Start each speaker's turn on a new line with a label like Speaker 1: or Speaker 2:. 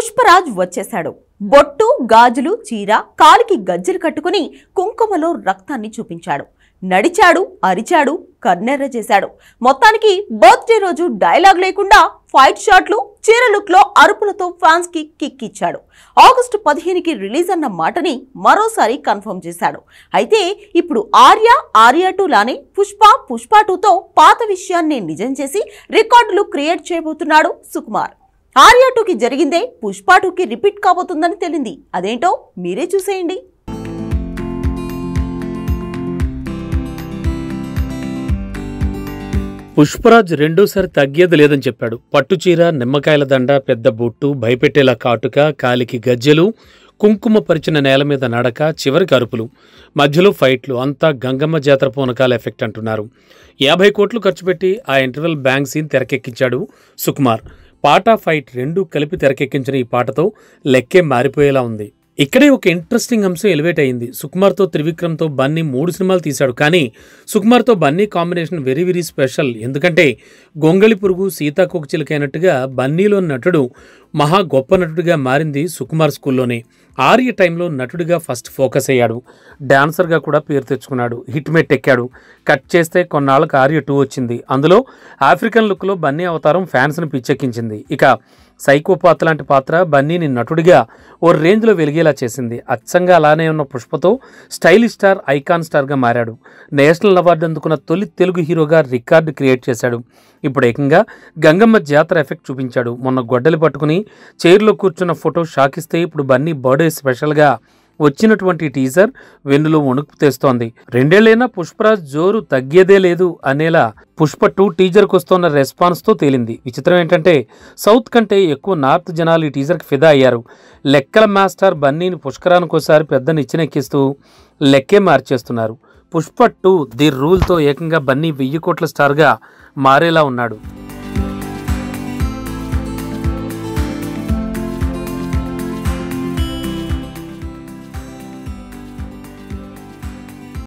Speaker 1: పుష్పరాజ్ వచ్చేశాడు. బొట్టు, గాజులు, చీర, కాలికి గజ్జెలు కట్టుకుని కుంకుమలో రక్తాన్ని చూపించాడు. నడిచాడు, అరిచాడు, కన్నెర్ర చేశాడు. మొత్తానికి బర్త్డే రోజు డైలాగ్ లేకుండా ఫైట్ షాట్లు, చీర లుక్ లో అరుపులతో ఫ్యాన్స్ కి కిక్ ఇచ్చాడు. ఆగస్టు 15కి రిలీజ్ అన్న మాటని మరోసారి కన్ఫర్మ్ చేశాడు. అయితే ఇప్పుడు ఆర్య 2 లానే పుష్ప 2తో పాత విషయాన్ని నిజం చేసి రికార్డులు క్రియేట్ చేయబోతున్నాడు సుకుమార్. ఆర్య 2కి జరిగిందే పుష్ప 2కి రిపీట్ కాబోతుందని తెలింది. అదేంటో మీరే చూసేయండి.
Speaker 2: పుష్పరాజ్ రెండోసారి తగ్గేది లేదని చెప్పాడు. పట్టుచీర, నిమ్మకాయల దండ, పెద్ద బొట్టు, భయపెట్టేలా కాటుక, కాలికి గజ్జెలు, కుంకుమ పరిచిన నేల మీద నడక, చివరికి అరుపులు, మధ్యలో ఫైట్లు, అంతా గంగమ్మ జాతర పూనకాల ఎఫెక్ట్ అంటున్నారు. 50 కోట్లు ఖర్చు పెట్టి ఆ ఇంటర్వెల్ బ్యాంక్ సీన్ తెరకెక్కించాడు సుకుమార్. పాట, ఫైట్ రెండూ కలిపి తెరకెక్కించిన ఈ పాటతో లెక్కే మారిపోయేలా ఉంది. ఇక్కడే ఒక ఇంట్రెస్టింగ్ అంశం ఎలివేట్ అయింది. సుకుమార్తో త్రివిక్రమ్తో బన్నీ 3 సినిమాలు తీశాడు. కానీ సుకుమార్తో Bunny combination very very special. ఎందుకంటే గొంగళి పురుగు, సీతాకోకచిలుక అయినట్టుగా బన్నీలో నటుడు మహా గొప్ప నటుడిగా మారింది సుకుమార్ స్కూల్లోనే. ఆర్య టైంలో నటుడిగా ఫస్ట్ ఫోకస్ అయ్యాడు. డాన్సర్గా కూడా పేరు తెచ్చుకున్నాడు. హిట్ మెట్ ఎక్కాడు. కట్ చేస్తే కొన్నాళ్ళకు ఆర్య 2 వచ్చింది. అందులో ఆఫ్రికన్ లుక్లో బన్నీ అవతారం ఫ్యాన్స్ని పిచ్చెక్కించింది. ఇక సైకోపాత్ లాంటి పాత్ర బన్నీని నటుడిగా ఓ రేంజ్లో వెలిగేలా చేసింది. అచ్చంగా అలానే ఉన్న పుష్పతో స్టైలిష్ స్టార్, ఐకాన్ స్టార్గా మారాడు. నేషనల్ అవార్డు అందుకున్న తొలి తెలుగు హీరోగా రికార్డు క్రియేట్ చేశాడు. ఇప్పుడు ఏకంగా గంగమ్మ జాతర ఎఫెక్ట్ చూపించాడు. మొన్న గొడ్డలి పట్టుకుని చైర్లో కూర్చున్న ఫోటో షాక్ ఇస్తే ఇప్పుడు బన్నీ బర్త్డే స్పెషల్గా వచ్చినటువంటి టీజర్ వెన్నులో వణుకు తెస్తోంది. 2 ఏళ్లైనా పుష్పరాజ్ జోరు తగ్గేదే లేదు అనేలా పుష్ప 2 టీజర్కి వస్తున్న రెస్పాన్స్తో తేలింది. విచిత్రం ఏంటంటే సౌత్ కంటే ఎక్కువ నార్త్ జనాలు ఈ టీజర్కి ఫిదా అయ్యారు. లెక్కల మాస్టర్ బన్నీని పుష్కరానికోసారి పెద్ద నిచ్చెనెక్కిస్తూ లెక్కే మార్చేస్తున్నారు. పుష్ప 2 ది రూల్తో ఏకంగా బన్నీ 1000 కోట్ల స్టార్గా మారేలా ఉన్నాడు.